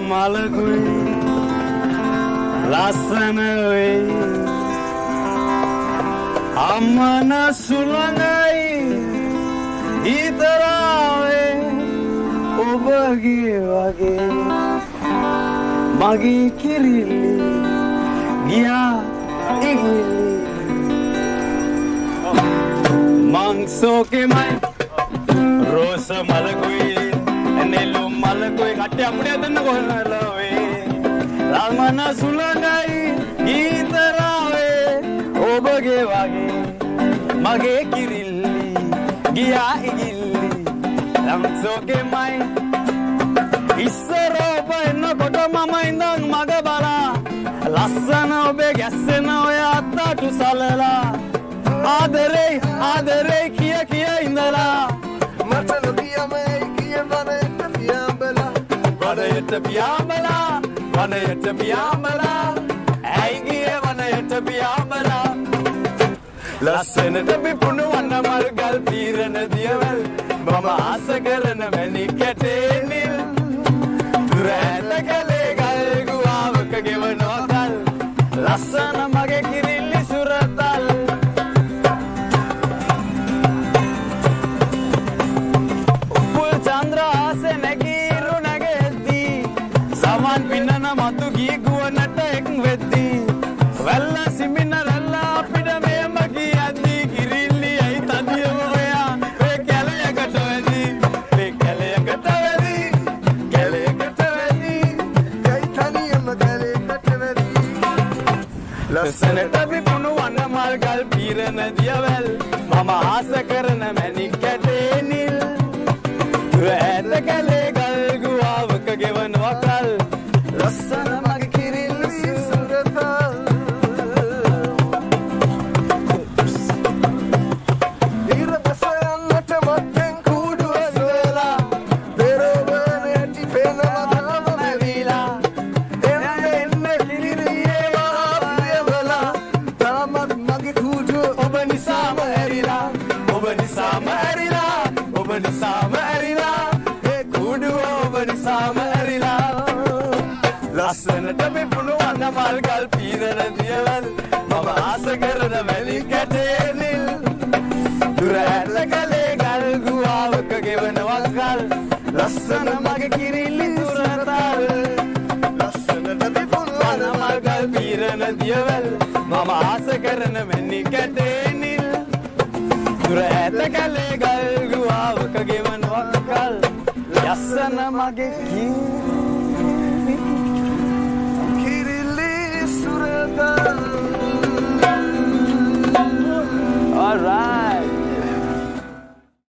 මලකුයි ලස්සන වෙයි අම්මන සුළඟයි ඊතරාවේ ඔබගේ වගේ මගේ කිරිල්ලි ගියා ඉගිලි මංසෝකෙමයි රෝස මලකුයි නෙළුම් මලකුයි කට්ටිය අපුඩේ දෙන්න කොහොමලවේ ළමන සුළඟයි ඊතරාවේ ඔබගේ වගේ මගේ කිරිල්ලි ගියා ඉගිල්ලි මංසෝකෙමයි ඉස්සර ඔබ එන්නකොට මම ඉඳන් මග බලා ලස්සන ඔබේ ගැස්සෙන ඔය අත්තටු සලලා ආදරේ කිය ඉඳලා මට නොකියමයි කිය වනයට පියාඹලා ඇයි ගිය වනයට පියාඹලා ලස්සනට පිපුණු වන්න මල් ගල් පීරන දියවැල් මම ආස කරන මැණික් කැටේ නිල් දුර ඇත කලේ ගල් ගුවාවක ගෙවනවා කල් ලස්සන මගේ කිරිල්ලි සුරතල් උපුල් චන්ද්‍ර ආසේ නැගීරු නැගෙද්දී සමන් පින්නන මතු ගී ගුවනට එක් වෙද්දී වැල්ල සිමින රැල්ල අපිට මෙම කියද්දී කිරිල්ලි ඇයි තදියම ඔයා ඒ කැලයකට වැදී ලස්සනට පිපුණු වන්න මල් ගල් පීරන දියවැල් මම ආස කරන මැණික් කැටේ නිල් දුර ඈත කැලේ ගල් ගුවාවක ගෙවනවා කල් ලස්සන මගේ කිරිල්ලි සුරතල් ඉර බසයන්නට මත්තෙන් කූඩුව සොයලා පෙරවන ඇටි පෙනවා තාම මැවිලා එන්න කිරිල්ලියේ ඔබ නිසාම ඇරිලා ඒ කුඩුව ඔබ නිසාම ඇරිලා ලස්සනට පිපුණු වන්න මල් ගල් පීරන දියවැල් මම ආස කරන මැණික් කැටේ නිල් දුර ඈත කලේ ගල් ගුවාවක ගෙවනවා කල් ලස්සන මගේ කිරිල්ලි සුරතල් ලස්සනට පිපුණු වන්න මල් ගල් පීරන දියවැල් මම ආස කරන මැණික් කැටේ නිල් දුර ඈත කලේ ගල් ගුවාවක ගෙවනවා කල් ලස්සන මගේ කිරිල්ලි